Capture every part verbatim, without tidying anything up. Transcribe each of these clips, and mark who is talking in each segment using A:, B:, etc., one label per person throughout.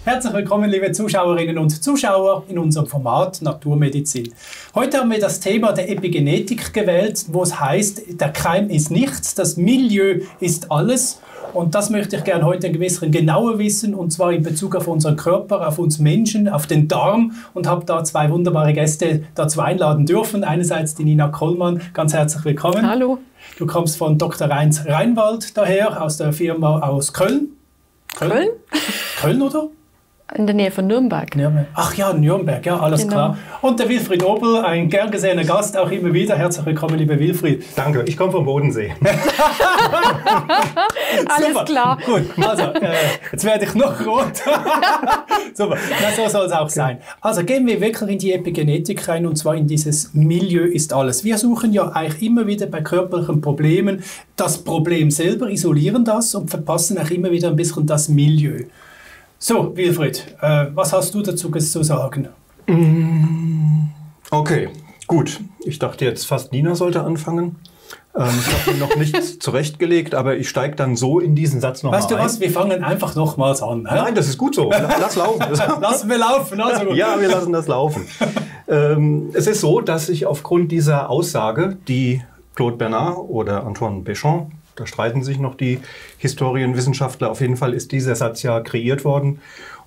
A: Herzlich willkommen, liebe Zuschauerinnen und Zuschauer, in unserem Format Naturmedizin. Heute haben wir das Thema der Epigenetik gewählt, wo es heißt, der Keim ist nichts, das Milieu ist alles. Und das möchte ich gerne heute ein bisschen genauer wissen, und zwar in Bezug auf unseren Körper, auf uns Menschen, auf den Darm, und habe da zwei wunderbare Gäste dazu einladen dürfen. Einerseits die Nina Kollmann, ganz herzlich willkommen.
B: Hallo.
A: Du kommst von Doktor Reins Reinwald daher, aus der Firma aus Köln.
B: Köln? Köln,
A: Köln oder?
B: In der Nähe von Nürnberg.
A: Nürnberg. Ach ja, Nürnberg, ja, alles genau. Klar. Und der Wilfried Obel, ein gern gesehener Gast, auch immer wieder. Herzlich willkommen, lieber Wilfried.
C: Danke, ich komme vom Bodensee.
B: Alles
A: Super.
B: Klar.
A: Gut, also, äh, jetzt werde ich noch rot. Super, na, so soll es auch sein. Also gehen wir wirklich in die Epigenetik rein, und zwar in dieses Milieu ist alles. Wir suchen ja eigentlich immer wieder bei körperlichen Problemen das Problem selber, isolieren das und verpassen auch immer wieder ein bisschen das Milieu. So, Wilfried, äh, was hast du dazu zu sagen?
C: Okay, gut. Ich dachte jetzt fast, Nina sollte anfangen. Ähm, ich habe mir noch nichts zurechtgelegt, aber ich steige dann so in diesen Satz nochmal ein.
A: Weißt du was, wir fangen einfach nochmals an. Hä?
C: Nein, das ist gut so. Lass laufen.
A: Lassen wir laufen. Also gut.
C: Ja, wir lassen das laufen. ähm, es ist so, dass ich aufgrund dieser Aussage, die Claude Bernard oder Antoine Béchamp, da streiten sich noch die Historienwissenschaftler. Auf jeden Fall ist dieser Satz ja kreiert worden.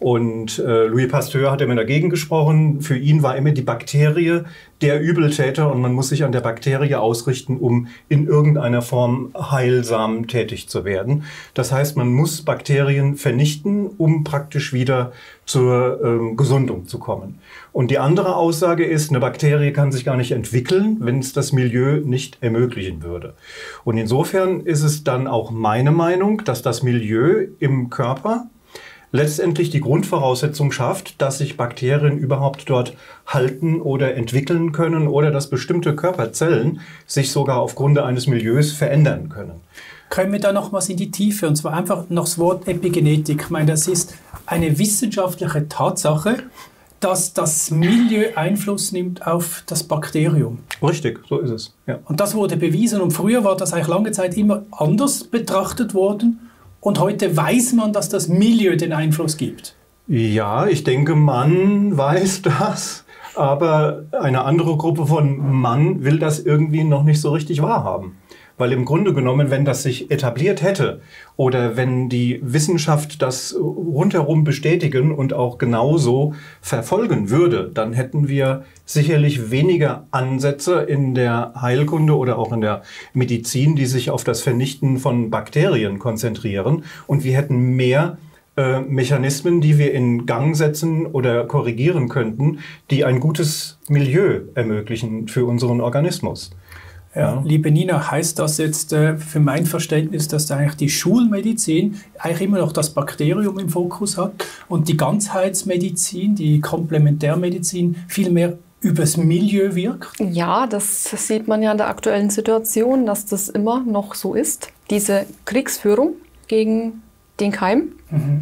C: Und äh, Louis Pasteur hat immer dagegen gesprochen. Für ihn war immer die Bakterie der Übeltäter und man muss sich an der Bakterie ausrichten, um in irgendeiner Form heilsam tätig zu werden. Das heißt, man muss Bakterien vernichten, um praktisch wieder zur ähm, Gesundung zu kommen. Und die andere Aussage ist, eine Bakterie kann sich gar nicht entwickeln, wenn es das Milieu nicht ermöglichen würde. Und insofern ist es dann auch meine Meinung, dass das Milieu im Körper letztendlich die Grundvoraussetzung schafft, dass sich Bakterien überhaupt dort halten oder entwickeln können oder dass bestimmte Körperzellen sich sogar aufgrund eines Milieus verändern können.
A: Können wir da nochmals in die Tiefe, und zwar einfach noch das Wort Epigenetik. Ich meine, das ist eine wissenschaftliche Tatsache, dass das Milieu Einfluss nimmt auf das Bakterium.
C: Richtig, so ist es. Ja.
A: Und das wurde bewiesen, und früher war das eigentlich lange Zeit immer anders betrachtet worden. Und heute weiß man, dass das Milieu den Einfluss gibt.
C: Ja, ich denke, man weiß das, aber eine andere Gruppe von Mann will das irgendwie noch nicht so richtig wahrhaben. Weil im Grunde genommen, wenn das sich etabliert hätte oder wenn die Wissenschaft das rundherum bestätigen und auch genauso verfolgen würde, dann hätten wir sicherlich weniger Ansätze in der Heilkunde oder auch in der Medizin, die sich auf das Vernichten von Bakterien konzentrieren. Und wir hätten mehr äh, Mechanismen, die wir in Gang setzen oder korrigieren könnten, die ein gutes Milieu ermöglichen für unseren Organismus.
A: Ja, liebe Nina, heißt das jetzt äh, für mein Verständnis, dass eigentlich die Schulmedizin eigentlich immer noch das Bakterium im Fokus hat und die Ganzheitsmedizin, die Komplementärmedizin viel mehr übers Milieu wirkt?
B: Ja, das sieht man ja in der aktuellen Situation, dass das immer noch so ist. Diese Kriegsführung gegen den Keim. Mhm.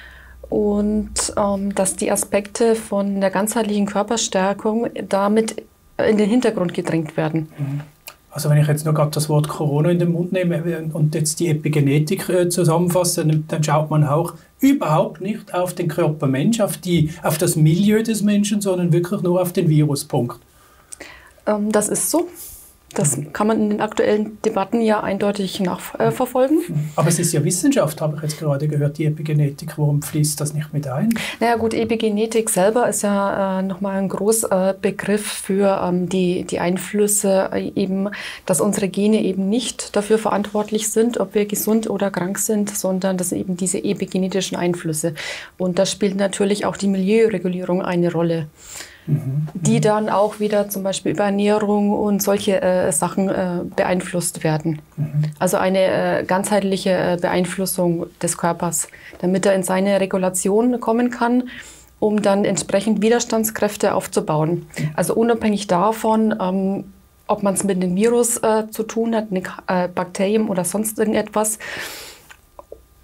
B: Und ähm, dass die Aspekte von der ganzheitlichen Körperstärkung damit in den Hintergrund gedrängt werden.
A: Mhm. Also wenn ich jetzt nur gerade das Wort Corona in den Mund nehme und jetzt die Epigenetik äh, zusammenfasse, dann, dann schaut man auch überhaupt nicht auf den Körper Mensch, auf, die, auf das Milieu des Menschen, sondern wirklich nur auf den Viruspunkt.
B: Ähm, das ist so. Das kann man in den aktuellen Debatten ja eindeutig nachverfolgen. Äh,
A: Aber es ist ja Wissenschaft, habe ich jetzt gerade gehört, die Epigenetik. Warum fließt das nicht mit ein?
B: Naja gut, Epigenetik selber ist ja äh, nochmal ein großer äh, Begriff für ähm, die, die Einflüsse, äh, eben, dass unsere Gene eben nicht dafür verantwortlich sind, ob wir gesund oder krank sind, sondern dass eben diese epigenetischen Einflüsse. Und da spielt natürlich auch die Milieuregulierung eine Rolle. Mhm. Die dann auch wieder zum Beispiel über Ernährung und solche äh, Sachen äh, beeinflusst werden. Mhm. Also eine äh, ganzheitliche äh, Beeinflussung des Körpers, damit er in seine Regulation kommen kann, um dann entsprechend Widerstandskräfte aufzubauen. Mhm. Also unabhängig davon, ähm, ob man es mit einem Virus äh, zu tun hat, einem äh, Bakterium oder sonst irgendetwas.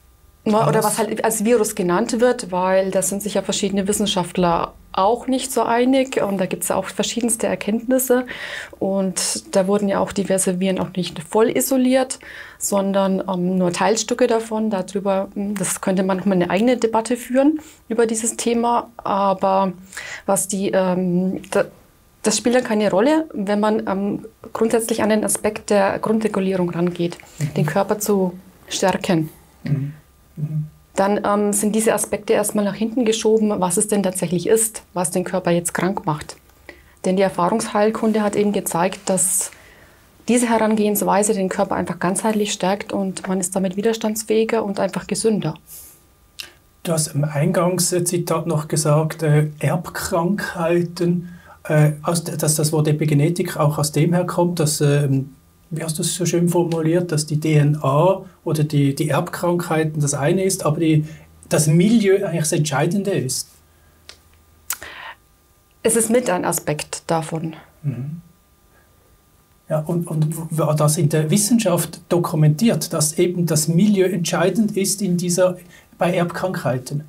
B: Oder was halt als Virus genannt wird, weil da sind sich ja verschiedene Wissenschaftler auch nicht so einig und da gibt es ja auch verschiedenste Erkenntnisse und da wurden ja auch diverse Viren auch nicht voll isoliert, sondern ähm, nur Teilstücke davon. Darüber, das könnte man nochmal eine eigene Debatte führen über dieses Thema, aber was die, ähm, da, das spielt dann keine Rolle, wenn man ähm, grundsätzlich an den Aspekt der Grundregulierung rangeht, mhm. den Körper zu stärken. Mhm. Mhm. Dann ähm, sind diese Aspekte erstmal nach hinten geschoben, was es denn tatsächlich ist, was den Körper jetzt krank macht. Denn die Erfahrungsheilkunde hat eben gezeigt, dass diese Herangehensweise den Körper einfach ganzheitlich stärkt und man ist damit widerstandsfähiger und einfach gesünder.
A: Du hast im Eingangszitat noch gesagt, äh, Erbkrankheiten, äh, aus, dass das Wort Epigenetik auch aus dem herkommt, dass äh, wie hast du es so schön formuliert, dass die D N A oder die, die Erbkrankheiten das eine ist, aber die, das Milieu eigentlich das Entscheidende ist?
B: Es ist mit ein Aspekt davon.
A: Mhm. Ja, und, und war das in der Wissenschaft dokumentiert, dass eben das Milieu entscheidend ist in dieser, bei Erbkrankheiten?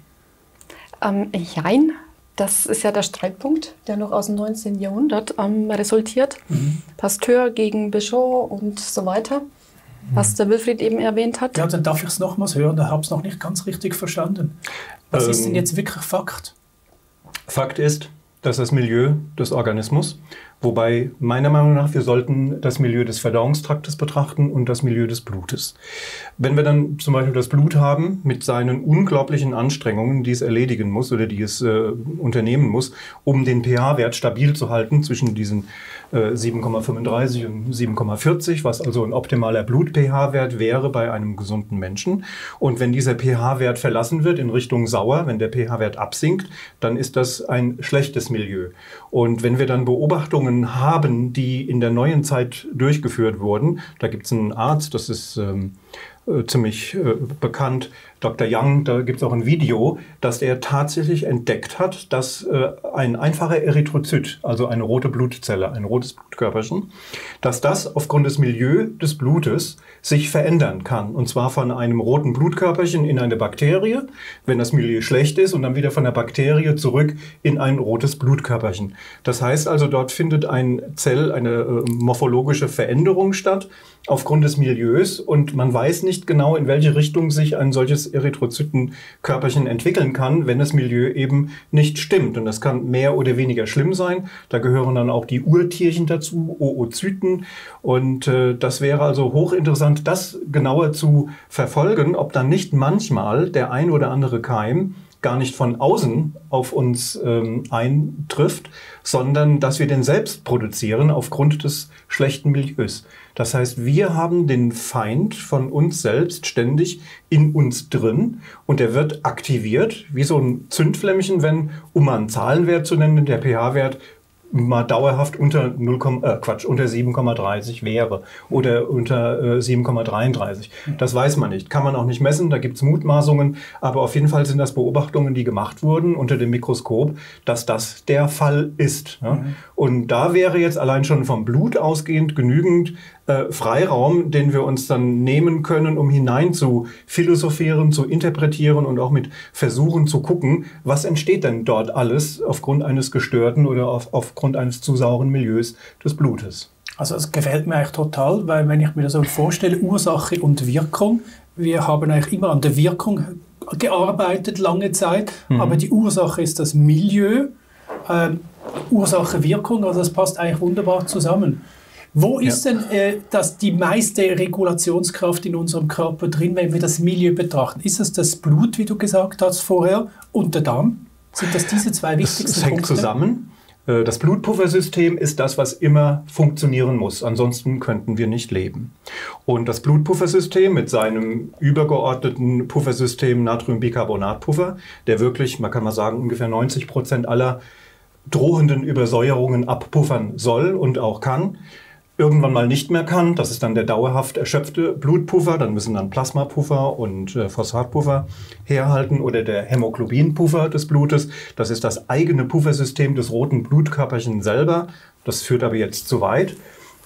B: Ähm, jein. Das ist ja der Streitpunkt, der noch aus dem neunzehnten Jahrhundert ähm, resultiert. Mhm. Pasteur gegen Bichon und so weiter, mhm. was der Wilfried eben erwähnt hat.
A: Ja, dann darf ich es nochmals hören, da habe ich es noch nicht ganz richtig verstanden. Was ähm, ist denn jetzt wirklich Fakt?
C: Fakt ist, dass das Milieu des Organismus, wobei meiner Meinung nach wir sollten das Milieu des Verdauungstraktes betrachten und das Milieu des Blutes. Wenn wir dann zum Beispiel das Blut haben mit seinen unglaublichen Anstrengungen, die es erledigen muss oder die es äh, unternehmen muss, um den pH-Wert stabil zu halten zwischen diesen äh, sieben Komma fünfunddreißig und sieben Komma vierzig, was also ein optimaler Blut-pH-Wert wäre bei einem gesunden Menschen. Und wenn dieser pH-Wert verlassen wird in Richtung sauer, wenn der pH-Wert absinkt, dann ist das ein schlechtes Milieu. Und wenn wir dann Beobachtungen haben, die in der neuen Zeit durchgeführt wurden, da gibt es einen Arzt, das ist ähm, äh, ziemlich äh, bekannt, Doktor Young, da gibt es auch ein Video, dass er tatsächlich entdeckt hat, dass äh, ein einfacher Erythrozyt, also eine rote Blutzelle, ein rotes Blutkörperchen, dass das aufgrund des Milieus des Blutes sich verändern kann. Und zwar von einem roten Blutkörperchen in eine Bakterie, wenn das Milieu schlecht ist, und dann wieder von der Bakterie zurück in ein rotes Blutkörperchen. Das heißt also, dort findet ein Zell, eine äh, morphologische Veränderung statt aufgrund des Milieus und man weiß nicht genau, in welche Richtung sich ein solches Erythrozytenkörperchen entwickeln kann, wenn das Milieu eben nicht stimmt. Und das kann mehr oder weniger schlimm sein. Da gehören dann auch die Urtierchen dazu, Oozyten. Und äh, das wäre also hochinteressant, das genauer zu verfolgen, ob dann nicht manchmal der ein oder andere Keim gar nicht von außen auf uns ähm, eintrifft, sondern dass wir den selbst produzieren aufgrund des schlechten Milieus. Das heißt, wir haben den Feind von uns selbst ständig in uns drin und der wird aktiviert, wie so ein Zündflämmchen, wenn, um mal einen Zahlenwert zu nennen, der pH-Wert mal dauerhaft unter null, äh, Quatsch, unter sieben Komma dreißig wäre oder unter äh, sieben Komma dreiunddreißig. Das weiß man nicht, kann man auch nicht messen, da gibt es Mutmaßungen, aber auf jeden Fall sind das Beobachtungen, die gemacht wurden unter dem Mikroskop, dass das der Fall ist. Ja? Mhm. Und da wäre jetzt allein schon vom Blut ausgehend genügend äh, Freiraum, den wir uns dann nehmen können, um hinein zu philosophieren, zu interpretieren und auch mit Versuchen zu gucken, was entsteht denn dort alles aufgrund eines gestörten oder auf, aufgrund eines zu sauren Milieus des Blutes.
A: Also es gefällt mir eigentlich total, weil wenn ich mir das so vorstelle, Ursache und Wirkung, wir haben eigentlich immer an der Wirkung gearbeitet lange Zeit, mhm. aber die Ursache ist das Milieu, äh, Ursache, Wirkung, also das passt eigentlich wunderbar zusammen. Wo ist ja. denn äh, das, die meiste Regulationskraft in unserem Körper drin, wenn wir das Milieu betrachten? Ist es das Blut, wie du gesagt hast vorher, und der Darm? Sind das diese zwei wichtigsten Punkte?
C: Es hängt zusammen. Das Blutpuffersystem ist das, was immer funktionieren muss. Ansonsten könnten wir nicht leben. Und das Blutpuffersystem mit seinem übergeordneten Puffersystem Natriumbicarbonatpuffer, der wirklich, man kann mal sagen, ungefähr neunzig Prozent aller drohenden Übersäuerungen abpuffern soll und auch kann, irgendwann mal nicht mehr kann. Das ist dann der dauerhaft erschöpfte Blutpuffer. Dann müssen dann Plasmapuffer und äh, Phosphatpuffer herhalten oder der Hämoglobinpuffer des Blutes. Das ist das eigene Puffersystem des roten Blutkörperchen selber. Das führt aber jetzt zu weit.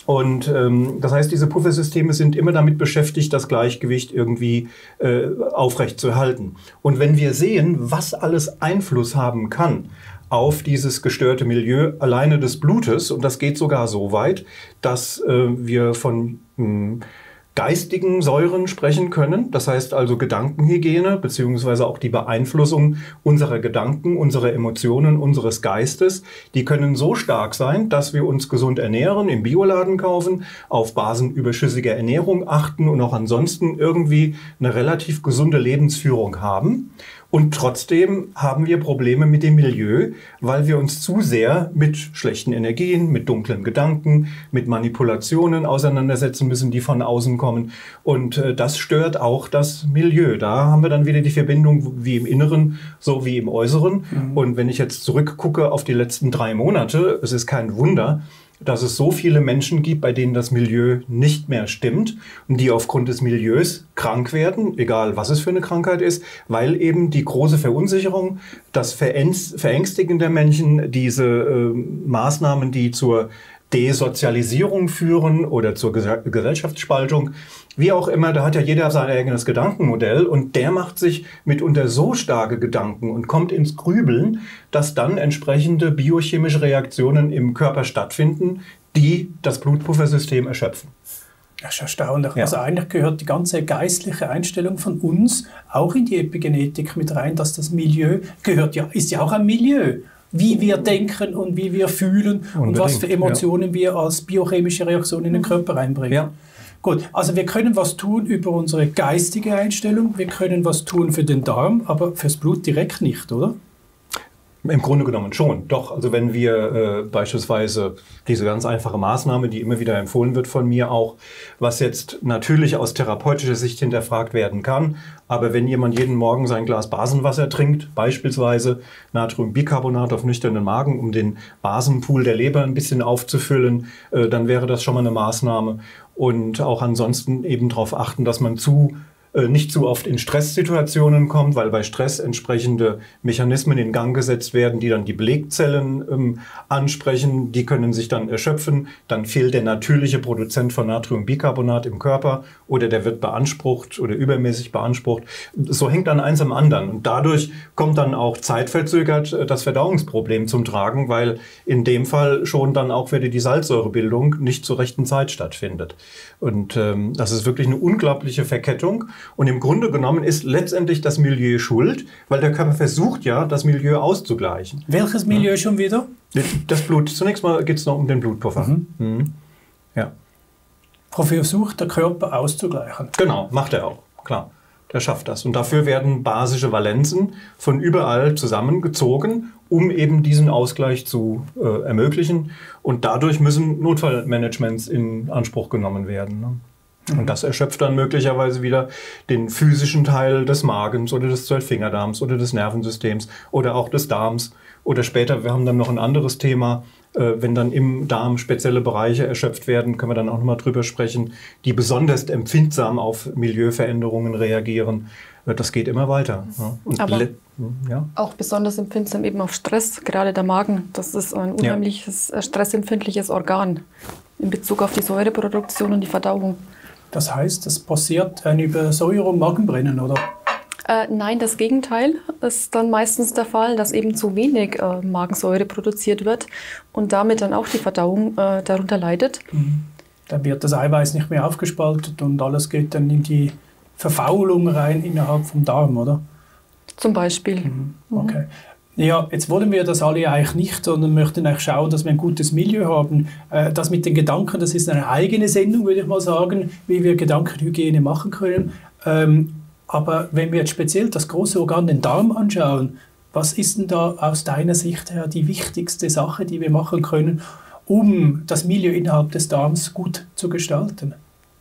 C: Und ähm, das heißt, diese Puffersysteme sind immer damit beschäftigt, das Gleichgewicht irgendwie äh, aufrecht zu erhalten. Und wenn wir sehen, was alles Einfluss haben kann auf dieses gestörte Milieu alleine des Blutes, und das geht sogar so weit, dass äh, wir von mh, geistigen Säuren sprechen können, das heißt also Gedankenhygiene beziehungsweise auch die Beeinflussung unserer Gedanken, unserer Emotionen, unseres Geistes, die können so stark sein, dass wir uns gesund ernähren, im Bioladen kaufen, auf Basen überschüssiger Ernährung achten und auch ansonsten irgendwie eine relativ gesunde Lebensführung haben. Und trotzdem haben wir Probleme mit dem Milieu, weil wir uns zu sehr mit schlechten Energien, mit dunklen Gedanken, mit Manipulationen auseinandersetzen müssen, die von außen kommen. Und äh, das stört auch das Milieu. Da haben wir dann wieder die Verbindung wie im Inneren, so wie im Äußeren. Mhm. Und wenn ich jetzt zurückgucke auf die letzten drei Monate, es ist kein Wunder, dass es so viele Menschen gibt, bei denen das Milieu nicht mehr stimmt und die aufgrund des Milieus krank werden, egal was es für eine Krankheit ist, weil eben die große Verunsicherung, das Verängstigen der Menschen, diese äh, Maßnahmen, die zur Desozialisierung führen oder zur Gesellschaftsspaltung, wie auch immer, da hat ja jeder sein eigenes Gedankenmodell und der macht sich mitunter so starke Gedanken und kommt ins Grübeln, dass dann entsprechende biochemische Reaktionen im Körper stattfinden, die das Blutpuffersystem erschöpfen.
A: Das ist erstaunlich.
C: Ja.
A: Also eigentlich gehört die ganze geistliche Einstellung von uns auch in die Epigenetik mit rein, dass das Milieu gehört ja, ist ja auch ein Milieu. Wie wir denken und wie wir fühlen Unbedingt, und was für Emotionen ja. wir als biochemische Reaktionen in den Körper einbringen. Ja. Gut, also wir können was tun über unsere geistige Einstellung, wir können was tun für den Darm, aber fürs Blut direkt nicht, oder?
C: Im Grunde genommen schon, doch. Also wenn wir äh, beispielsweise diese ganz einfache Maßnahme, die immer wieder empfohlen wird von mir auch, was jetzt natürlich aus therapeutischer Sicht hinterfragt werden kann, aber wenn jemand jeden Morgen sein Glas Basenwasser trinkt, beispielsweise Natriumbicarbonat auf nüchternen Magen, um den Basenpool der Leber ein bisschen aufzufüllen, äh, dann wäre das schon mal eine Maßnahme. Und auch ansonsten eben darauf achten, dass man zu nicht zu oft in Stresssituationen kommt, weil bei Stress entsprechende Mechanismen in Gang gesetzt werden, die dann die Belegzellen ähm, ansprechen. Die können sich dann erschöpfen. Dann fehlt der natürliche Produzent von Natriumbicarbonat im Körper oder der wird beansprucht oder übermäßig beansprucht. So hängt dann eins am anderen. Und dadurch kommt dann auch zeitverzögert das Verdauungsproblem zum Tragen, weil in dem Fall schon dann auch wieder die Salzsäurebildung nicht zur rechten Zeit stattfindet. Und ähm, das ist wirklich eine unglaubliche Verkettung. Und im Grunde genommen ist letztendlich das Milieu schuld, weil der Körper versucht ja, das Milieu auszugleichen.
A: Welches Milieu ja. schon wieder?
C: Das Blut. Zunächst mal geht es noch um den Blutpuffer. Mhm. Mhm. Ja.
A: Versucht der Körper auszugleichen.
C: Genau, macht er auch, klar. Der schafft das. Und dafür werden basische Valenzen von überall zusammengezogen, um eben diesen Ausgleich zu äh, ermöglichen. Und dadurch müssen Notfallmanagements in Anspruch genommen werden. Ne? Und das erschöpft dann möglicherweise wieder den physischen Teil des Magens oder des Zwölffingerdarms oder des Nervensystems oder auch des Darms. Oder später, wir haben dann noch ein anderes Thema, äh, wenn dann im Darm spezielle Bereiche erschöpft werden, können wir dann auch nochmal drüber sprechen, die besonders empfindsam auf Milieuveränderungen reagieren. Äh, das geht immer weiter. Ja. Und
B: Aber
C: ja.
B: auch besonders empfindsam eben auf Stress, gerade der Magen. Das ist ein unheimliches, ja. stressempfindliches Organ in Bezug auf die Säureproduktion und die Verdauung.
A: Das heißt, es passiert eine Übersäuerung, Magenbrennen, oder?
B: Äh, nein, das Gegenteil ist dann meistens der Fall, dass eben zu wenig äh, Magensäure produziert wird und damit dann auch die Verdauung äh, darunter leidet.
A: Mhm. Dann wird das Eiweiß nicht mehr aufgespaltet und alles geht dann in die Verfaulung rein innerhalb vom Darm, oder?
B: Zum Beispiel.
A: Mhm. Okay. Ja, jetzt wollen wir das alle eigentlich nicht, sondern möchten eigentlich schauen, dass wir ein gutes Milieu haben. Das mit den Gedanken, das ist eine eigene Sendung, würde ich mal sagen, wie wir Gedankenhygiene machen können. Aber wenn wir jetzt speziell das große Organ, den Darm, anschauen, was ist denn da aus deiner Sicht her die wichtigste Sache, die wir machen können, um das Milieu innerhalb des Darms gut zu gestalten?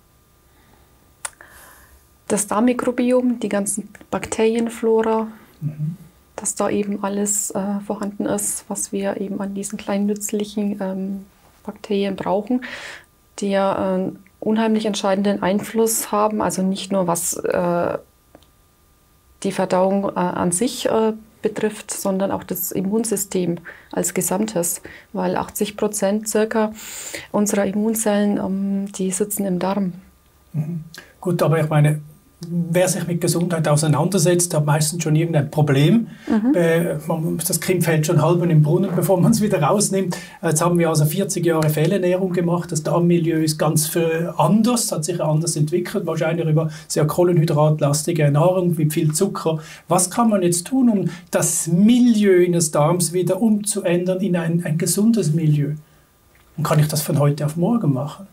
B: Das Darmmikrobiom, die ganzen Bakterienflora,
A: mhm.
B: dass da eben alles äh, vorhanden ist, was wir eben an diesen kleinen nützlichen ähm, Bakterien brauchen, die ja einen unheimlich entscheidenden Einfluss haben, also nicht nur was äh, die Verdauung äh, an sich äh, betrifft, sondern auch das Immunsystem als Gesamtes, weil achtzig Prozent circa unserer Immunzellen, ähm, die sitzen im Darm.
A: Mhm. Gut, aber ich meine, wer sich mit Gesundheit auseinandersetzt, hat meistens schon irgendein Problem. Mhm. Äh, man, das Kind fällt schon halb in den Brunnen, bevor man es wieder rausnimmt. Jetzt haben wir also vierzig Jahre Fehlernährung gemacht. Das Darmmilieu ist ganz für anders, hat sich anders entwickelt, wahrscheinlich über sehr kohlenhydratlastige Nahrung mit viel Zucker. Was kann man jetzt tun, um das Milieu des Darms wieder umzuändern in ein, ein gesundes Milieu? Und kann ich das von heute auf morgen machen?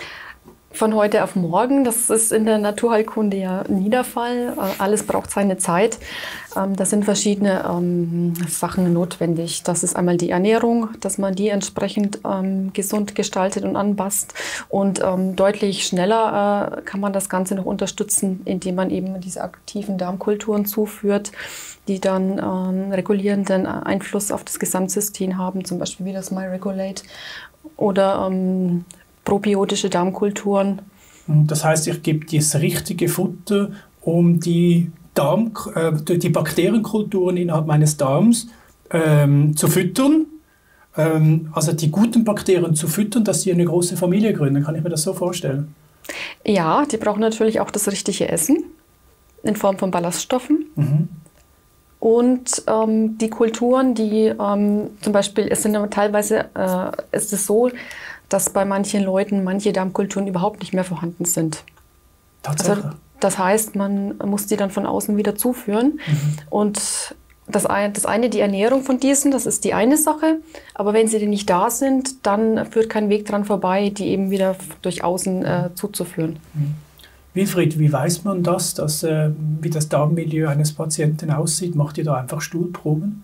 B: Von heute auf morgen, das ist in der Naturheilkunde ja nie der Fall. Alles braucht seine Zeit. Da sind verschiedene ähm, Sachen notwendig. Das ist einmal die Ernährung, dass man die entsprechend ähm, gesund gestaltet und anpasst. Und ähm, deutlich schneller äh, kann man das Ganze noch unterstützen, indem man eben diese aktiven Darmkulturen zuführt, die dann ähm, regulierenden Einfluss auf das Gesamtsystem haben, zum Beispiel wie das MyRegulate oder ähm, probiotische Darmkulturen.
A: Das heißt, ich gebe das richtige Futter, um die, Darm, äh, die Bakterienkulturen innerhalb meines Darms ähm, zu füttern. Ähm, also die guten Bakterien zu füttern, dass sie eine große Familie gründen. Kann ich mir das so vorstellen?
B: Ja, die brauchen natürlich auch das richtige Essen in Form von Ballaststoffen. Mhm. Und ähm, die Kulturen, die ähm, zum Beispiel, es sind teilweise, äh, ist es so, dass bei manchen Leuten manche Darmkulturen überhaupt nicht mehr vorhanden sind.
A: Tatsache.
B: Also, das heißt, man muss die dann von außen wieder zuführen. Mhm. Und das eine, das eine, die Ernährung von diesen, das ist die eine Sache. Aber wenn sie denn nicht da sind, dann führt kein Weg dran vorbei, die eben wieder durch außen äh, zuzuführen.
A: Mhm. Wilfried, wie weiß man das, dass, äh, wie das Darmmilieu eines Patienten aussieht? Macht ihr da einfach Stuhlproben?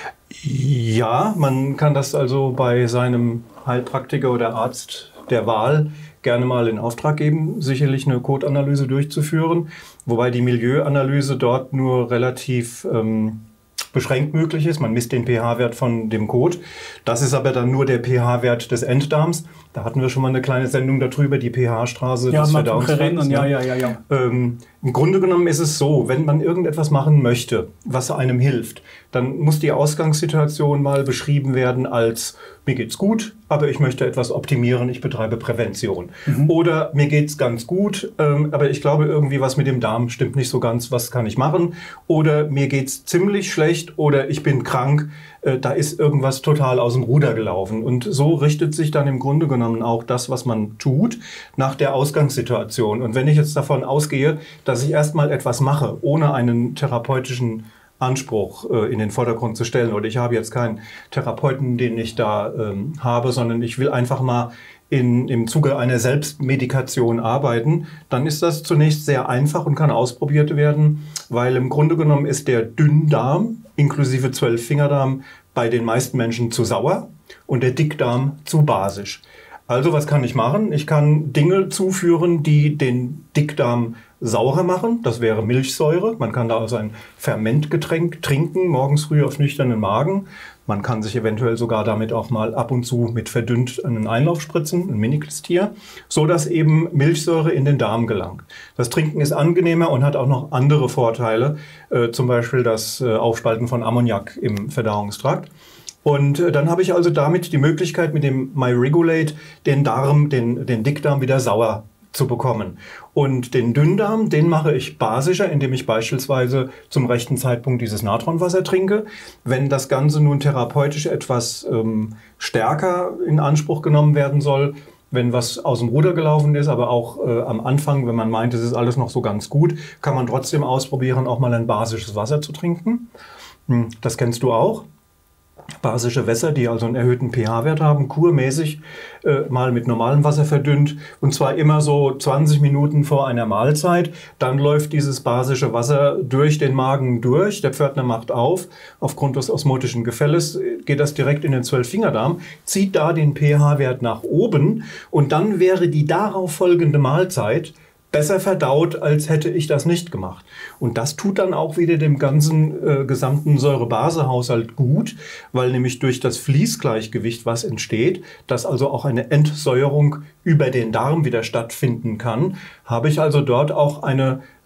C: Ja, man kann das also bei seinem Heilpraktiker oder Arzt der Wahl gerne mal in Auftrag geben, sicherlich eine Kotanalyse durchzuführen, wobei die Milieuanalyse dort nur relativ ähm, beschränkt möglich ist. Man misst den pH-Wert von dem Kot. Das ist aber dann nur der pH-Wert des Enddarms. Da hatten wir schon mal eine kleine Sendung darüber, die pH-Straße
A: ja,
C: des Verdauungstrakts.
A: Ja, ja, ja, ja.
C: Ähm, Im Grunde genommen ist es so, wenn man irgendetwas machen möchte, was einem hilft, dann muss die Ausgangssituation mal beschrieben werden als: Mir geht's gut, aber ich möchte etwas optimieren, ich betreibe Prävention. Mhm. Oder mir geht's ganz gut, ähm, aber ich glaube irgendwie was mit dem Darm stimmt nicht so ganz, was kann ich machen? Oder mir geht's ziemlich schlecht oder ich bin krank, äh, da ist irgendwas total aus dem Ruder gelaufen. Und so richtet sich dann im Grunde genommen auch das, was man tut, nach der Ausgangssituation. Und wenn ich jetzt davon ausgehe, dass ich erstmal etwas mache, ohne einen therapeutischen Anspruch äh, in den Vordergrund zu stellen, oder ich habe jetzt keinen Therapeuten, den ich da ähm, habe, sondern ich will einfach mal in, im Zuge einer Selbstmedikation arbeiten, dann ist das zunächst sehr einfach und kann ausprobiert werden, weil im Grunde genommen ist der Dünndarm inklusive Zwölffingerdarm bei den meisten Menschen zu sauer und der Dickdarm zu basisch. Also was kann ich machen? Ich kann Dinge zuführen, die den Dickdarm saurer machen. Das wäre Milchsäure. Man kann da also ein Fermentgetränk trinken, morgens früh auf nüchternen Magen. Man kann sich eventuell sogar damit auch mal ab und zu mit verdünnt einen Einlauf spritzen, ein Miniklistier, so dass eben Milchsäure in den Darm gelangt. Das Trinken ist angenehmer und hat auch noch andere Vorteile, äh, zum Beispiel das äh, Aufspalten von Ammoniak im Verdauungstrakt. Und äh, dann habe ich also damit die Möglichkeit, mit dem MyRegulate den Darm, den, den Dickdarm wieder sauer zu bekommen. Und den Dünndarm, den mache ich basischer, indem ich beispielsweise zum rechten Zeitpunkt dieses Natronwasser trinke. Wenn das Ganze nun therapeutisch etwas ähm, stärker in Anspruch genommen werden soll, wenn was aus dem Ruder gelaufen ist, aber auch äh, am Anfang, wenn man meint, es ist alles noch so ganz gut, kann man trotzdem ausprobieren, auch mal ein basisches Wasser zu trinken. Hm, das kennst du auch. Basische Wässer, die also einen erhöhten pH-Wert haben, kurmäßig äh, mal mit normalem Wasser verdünnt, und zwar immer so zwanzig Minuten vor einer Mahlzeit. Dann läuft dieses basische Wasser durch den Magen durch, der Pförtner macht auf. Aufgrund des osmotischen Gefälles geht das direkt in den Zwölffingerdarm, zieht da den pH-Wert nach oben, und dann wäre die darauf folgende Mahlzeit besser verdaut, als hätte ich das nicht gemacht. Und das tut dann auch wieder dem ganzen äh, gesamten Säure-Base-Haushalt gut, weil nämlich durch das Fließgleichgewicht, was entsteht, dass also auch eine Entsäuerung über den Darm wieder stattfinden kann, habe ich also dort auch eine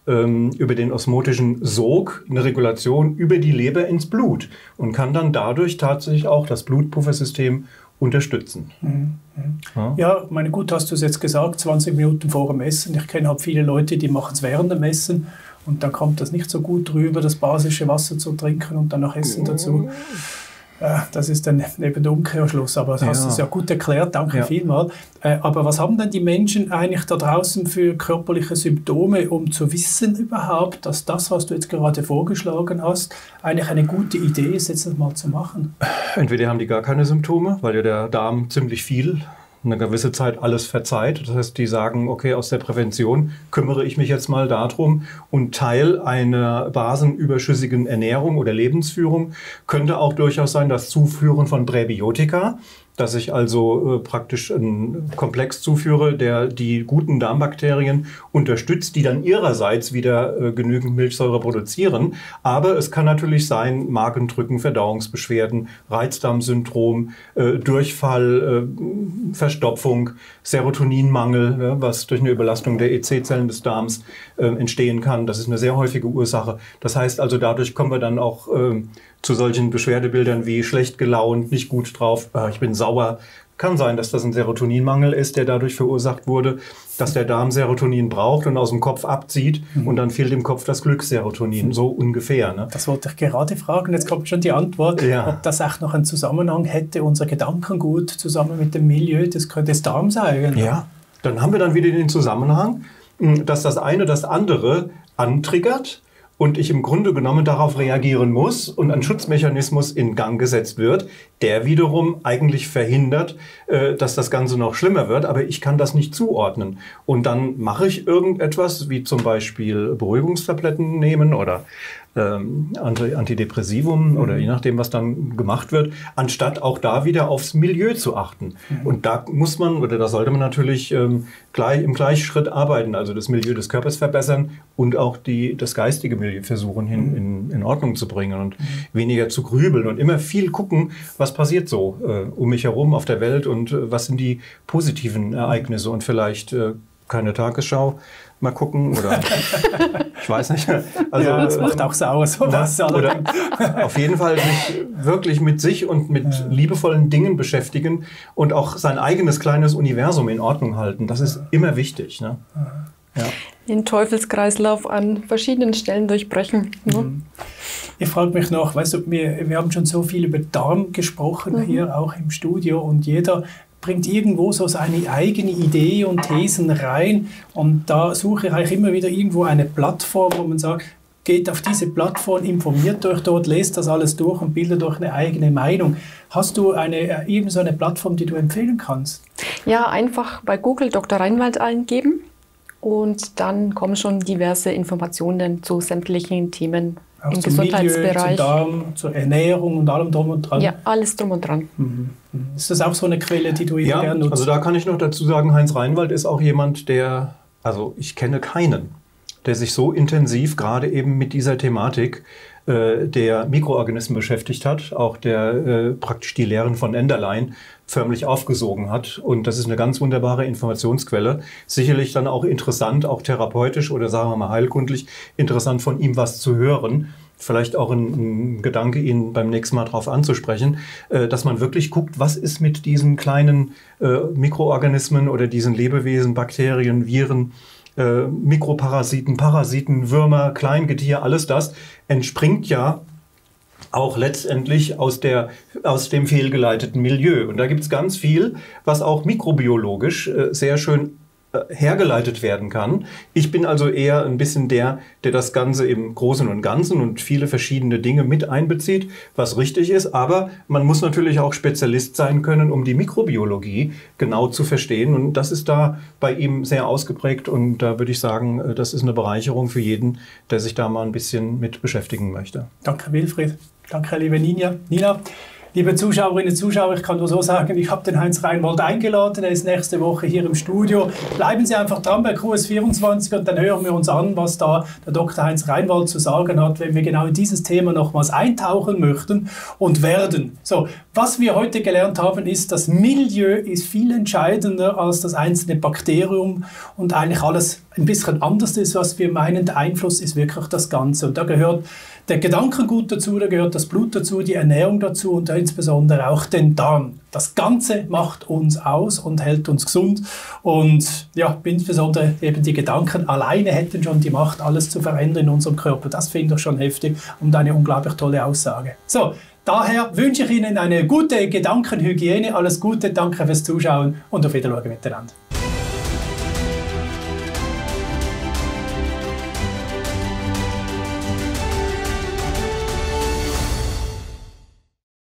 C: ähm, über den osmotischen Sog eine Regulation über die Leber ins Blut und kann dann dadurch tatsächlich auch das Blutpuffersystem unterstützen.
A: Mhm. Ja. ja, meine gut, hast du es jetzt gesagt, zwanzig Minuten vor dem Essen. Ich kenne halt viele Leute, die machen es während dem Essen und dann kommt das nicht so gut rüber, das basische Wasser zu trinken und dann noch Essen dazu. Ja, das ist dann eben der Umkehrschluss, aber das ja. hast du es ja gut erklärt, danke ja. vielmals. Äh, aber was haben denn die Menschen eigentlich da draußen für körperliche Symptome, um zu wissen überhaupt, dass das, was du jetzt gerade vorgeschlagen hast, eigentlich eine gute Idee ist, jetzt das mal zu machen?
C: Entweder haben die gar keine Symptome, weil ja der Darm ziemlich viel eine gewisse Zeit alles verzeiht. Das heißt, die sagen, okay, aus der Prävention kümmere ich mich jetzt mal darum und Teil einer basenüberschüssigen Ernährung oder Lebensführung könnte auch durchaus sein, das Zuführen von Präbiotika, dass ich also äh, praktisch einen Komplex zuführe, der die guten Darmbakterien unterstützt, die dann ihrerseits wieder äh, genügend Milchsäure produzieren. Aber es kann natürlich sein, Magendrücken, Verdauungsbeschwerden, Reizdarmsyndrom, äh, Durchfall, äh, Verstopfung, Serotoninmangel, ne, was durch eine Überlastung der E C-Zellen des Darms äh, entstehen kann. Das ist eine sehr häufige Ursache. Das heißt also, dadurch kommen wir dann auch äh, zu solchen Beschwerdebildern wie schlecht gelaunt, nicht gut drauf, äh, ich bin sauer. Kann sein, dass das ein Serotoninmangel ist, der dadurch verursacht wurde, dass der Darm Serotonin braucht und aus dem Kopf abzieht mhm. und dann fehlt im Kopf das Glücksserotonin, so ungefähr. Ne?
A: Das wollte ich gerade fragen, jetzt kommt schon die Antwort, ja. ob das auch noch einen Zusammenhang hätte, unser Gedankengut zusammen mit dem Milieu des, des Darms eigentlich.
C: Ja, dann haben wir dann wieder den Zusammenhang, dass das eine das andere antriggert und ich im Grunde genommen darauf reagieren muss und ein Schutzmechanismus in Gang gesetzt wird, der wiederum eigentlich verhindert, äh, dass das Ganze noch schlimmer wird, aber ich kann das nicht zuordnen. Und dann mache ich irgendetwas, wie zum Beispiel Beruhigungstabletten nehmen oder ähm, Antidepressivum mhm. oder je nachdem, was dann gemacht wird, anstatt auch da wieder aufs Milieu zu achten. Mhm. Und da muss man, oder da sollte man natürlich ähm, gleich, im Gleichschritt arbeiten, also das Milieu des Körpers verbessern und auch die, das geistige Milieu versuchen hin, mhm. in, in Ordnung zu bringen und mhm. weniger zu grübeln und immer viel gucken, was passiert so äh, um mich herum auf der Welt und äh, was sind die positiven Ereignisse und vielleicht äh, keine Tagesschau mal gucken oder ich weiß nicht.
A: Also, ja, das macht auch sauer sowas.
C: Oder auf jeden Fall sich wirklich mit sich und mit ja. liebevollen Dingen beschäftigen und auch sein eigenes kleines Universum in Ordnung halten. Das ist immer wichtig. Ne?
B: Ja. Den Teufelskreislauf an verschiedenen Stellen durchbrechen. Ne?
A: Mhm. Ich frage mich noch, weißt du, wir, wir haben schon so viel über Darm gesprochen mhm. hier auch im Studio und jeder bringt irgendwo so seine eigene Idee und Thesen rein und da suche ich eigentlich immer wieder irgendwo eine Plattform, wo man sagt, geht auf diese Plattform, informiert euch dort, lest das alles durch und bildet euch eine eigene Meinung. Hast du eine, eben so eine Plattform, die du empfehlen kannst?
B: Ja, einfach bei Google Doktor Reinwald eingeben und dann kommen schon diverse Informationen zu sämtlichen Themen.
A: Auch
B: im
A: zum
B: Gesundheitsbereich.
A: Milieu, zum Darm, zur Ernährung und allem drum und dran?
B: Ja, alles drum und dran.
A: Mhm. Ist das auch so eine Quelle, die du
C: ja,
A: gerne nutzt?
C: Also da kann ich noch dazu sagen, Heinz Reinwald ist auch jemand, der, also ich kenne keinen, der sich so intensiv gerade eben mit dieser Thematik äh, der Mikroorganismen beschäftigt hat, auch der äh, praktisch die Lehren von Enderlein förmlich aufgesogen hat. Und das ist eine ganz wunderbare Informationsquelle. Sicherlich dann auch interessant, auch therapeutisch oder sagen wir mal heilkundlich, interessant von ihm was zu hören. Vielleicht auch ein, ein Gedanke, ihn beim nächsten Mal darauf anzusprechen, äh, dass man wirklich guckt, was ist mit diesen kleinen äh, Mikroorganismen oder diesen Lebewesen, Bakterien, Viren, äh, Mikroparasiten, Parasiten, Würmer, Kleingetier, alles das entspringt ja auch letztendlich aus, der, aus dem fehlgeleiteten Milieu. Und da gibt es ganz viel, was auch mikrobiologisch äh, sehr schön äh, hergeleitet werden kann. Ich bin also eher ein bisschen der, der das Ganze im Großen und Ganzen und viele verschiedene Dinge mit einbezieht, was richtig ist. Aber man muss natürlich auch Spezialist sein können, um die Mikrobiologie genau zu verstehen. Und das ist da bei ihm sehr ausgeprägt. Und da würde ich sagen, das ist eine Bereicherung für jeden, der sich da mal ein bisschen mit beschäftigen möchte.
A: Danke, Wilfried. Danke, liebe Nina. Nina, Liebe Zuschauerinnen und Zuschauer, ich kann nur so sagen, ich habe den Heinz Reinwald eingeladen, er ist nächste Woche hier im Studio. Bleiben Sie einfach dran bei Q S vierundzwanzig und dann hören wir uns an, was da der Doktor Heinz Reinwald zu sagen hat, wenn wir genau in dieses Thema nochmals eintauchen möchten und werden. So, was wir heute gelernt haben, ist, das Milieu ist viel entscheidender als das einzelne Bakterium und eigentlich alles ein bisschen anders ist, was wir meinen. Der Einfluss ist wirklich das Ganze. Und da gehört der Gedankengut dazu, da gehört das Blut dazu, die Ernährung dazu und insbesondere auch den Darm. Das Ganze macht uns aus und hält uns gesund. Und ja, insbesondere eben die Gedanken alleine hätten schon die Macht, alles zu verändern in unserem Körper. Das finde ich schon heftig und eine unglaublich tolle Aussage. So, daher wünsche ich Ihnen eine gute Gedankenhygiene. Alles Gute, danke fürs Zuschauen und auf Wiedersehen miteinander.